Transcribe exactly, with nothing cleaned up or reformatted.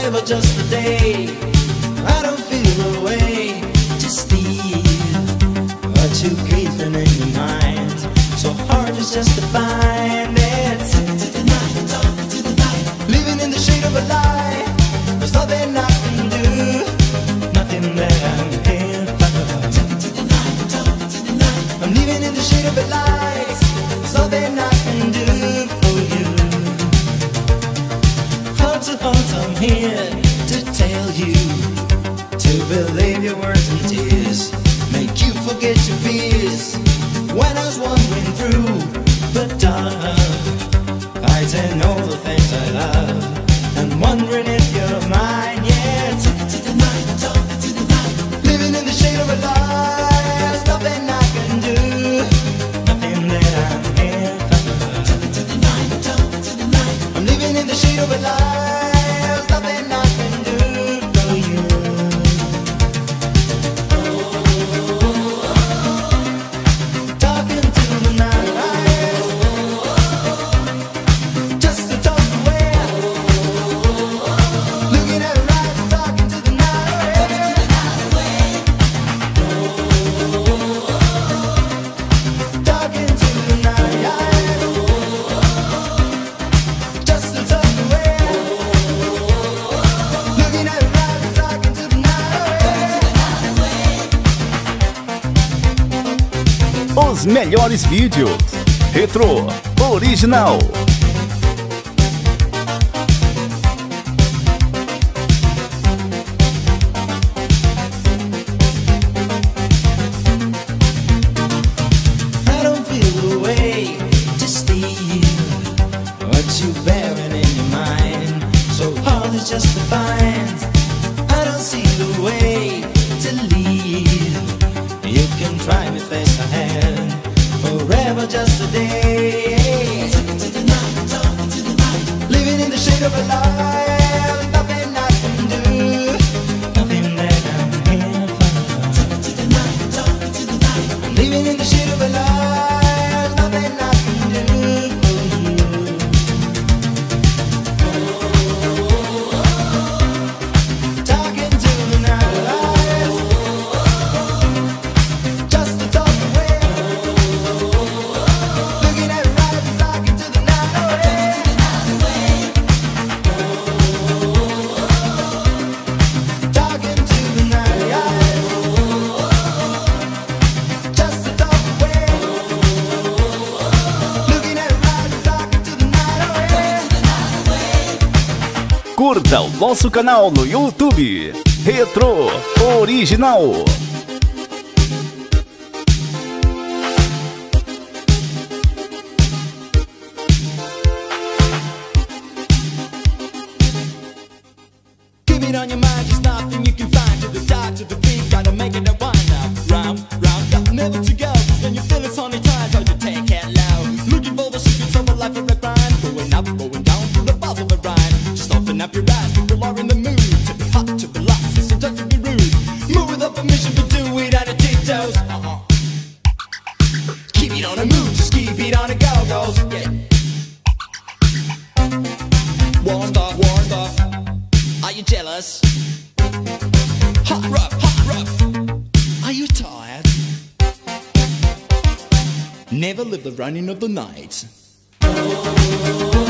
forever just a day. I don't feel the way to steal what you keeping in your mind. So hard it's just to find it. Talking to the night, talking to the night. Living in the shade of a lie. There's nothing I can do, nothing that I can't find. Talking to the night, talking to the night. I'm living in the shade of a lie. There's nothing I can do for you. Heart to heart, I'm here to tell you to believe your words and tears, make you forget your fears. When I was wandering through the dark, fighting all the things I love, and wondering if you're mine. Yeah, talking to the night, talking to the night. Living in the shade of a lie. There's nothing I can do, nothing that I can't find. Talking to the night, talking to the night. I'm living in the shade of a lie. There's nothing I can do for you. Talking to the night, just to talk away. Looking at her eyes, talking to the night, talking to the night, just to talk away. Looking at her eyes, talking to the night. Os melhores vídeos. Retro Original. I don't feel the way to steal what you bearing in your mind. So hard it's just to find. I don't see the way to leave. You can try me face to hand, forever just a day. Talking to the night, talking to the night. Living in the shade of a lie. Nothing I can do, nothing that I can't find. Talking to the night, talking to the night. I'm living in the shade of a lie. Nothing I can do for you. Talking to the night, just to talk away. Looking at her eyes, talking to the night. Talking to the night, just to talk away. Looking at her eyes, talking to the night. Curta o nosso canal no YouTube. Retro Original. Keep it on your mind, just nothing you can find. To the side, to the beat, gotta make it a wind up. Round, round, got never to go. When you feel it's only time, try to take it low. Looking for the secrets of a life of a grind. Going up, going down to the buzz of the rhyme. Just open up your eyes, people are in the mood. To be hot, to be lost, and sometimes to be rude. Move without permission, but do it on the tiptoes. Uh-huh. Keep it on the move, just keep it on the go-go's. Yeah. War stuff, war stuff. Are you jealous? Hot rough, hot rough. Are you tired? Never live the running of the night.